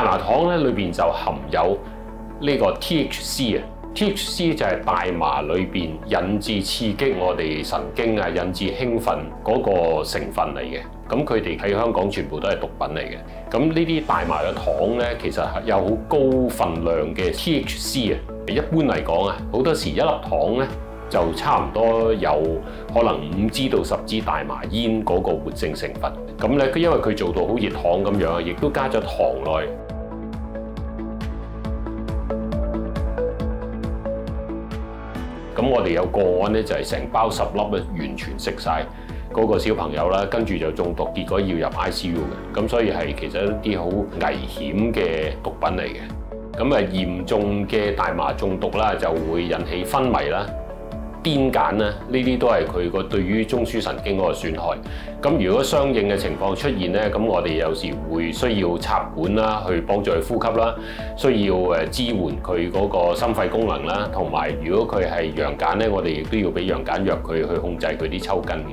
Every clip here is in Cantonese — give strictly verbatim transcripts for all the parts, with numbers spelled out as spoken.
麻糖咧裏邊就含有呢個 T H C 啊 ，T H C 就係大麻裏邊引致刺激我哋神經啊、引致興奮嗰個成分嚟嘅。咁佢哋喺香港全部都係毒品嚟嘅。咁呢啲大麻嘅糖咧，其實係有好高分量嘅 T H C 啊。一般嚟講啊，好多時一粒糖咧就差唔多有可能五支到十支大麻煙嗰個活性成分。咁咧，佢因為佢做到好似糖咁樣啊，亦都加咗糖落去。咁我哋有個案咧，就係成包十粒咧，完全食晒嗰個小朋友啦，跟住就中毒，結果要入 I C U 嘅。咁所以係其實一啲好危險嘅毒品嚟嘅。咁啊，嚴重嘅大麻中毒啦，就會引起昏迷啦、癲癇啦，呢啲都係佢個對於中樞神經嗰個損害。咁如果相應嘅情況出現咧，咁我哋有時會需要插管啦，去幫助佢呼吸啦，需要誒支援佢嗰個心肺功能啦，同埋如果佢係陽癇咧，我哋亦都要俾陽癇藥佢去控制佢啲抽筋嘅。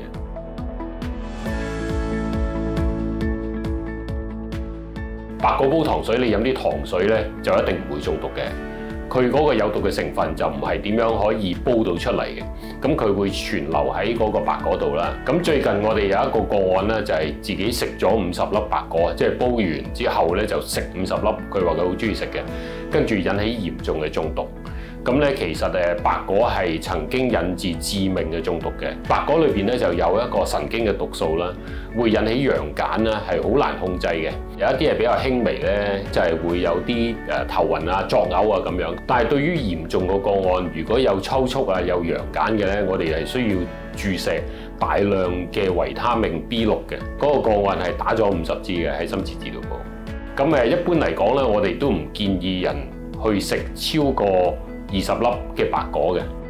白果煲糖水，你飲啲糖水咧，就一定唔會中毒嘅。佢嗰個有毒嘅成分就唔係點樣可以煲到出嚟嘅，咁佢會存留喺嗰個白果度啦。咁最近我哋有一個個案咧，就係自己食咗五十粒白果，即係煲完之後咧就食五十粒，佢話佢好中意食嘅，跟住引起嚴重嘅中毒。咁咧其實誒白果係曾經引致致命嘅中毒嘅。白果裏邊咧就有一個神經嘅毒素啦，會引起陽癇啦，係好難控制嘅。有一啲係比較輕微咧，就係會有啲誒頭暈啊、作嘔啊咁樣。但係對於嚴重個個案，如果有抽搐啊、有陽癇嘅咧，我哋係需要注射大量嘅維他命 B 六嘅。嗰個個案係打咗五十支嘅喺深切治療部。咁誒一般嚟講咧，我哋都唔建議人去食超過二十粒嘅白果嘅。